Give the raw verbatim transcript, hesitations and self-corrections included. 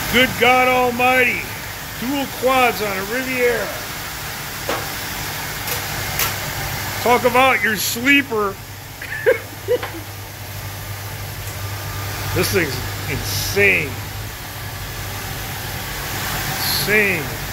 Good God Almighty. Dual quads on a Riviera. Talk about your sleeper. This thing's insane. Insane.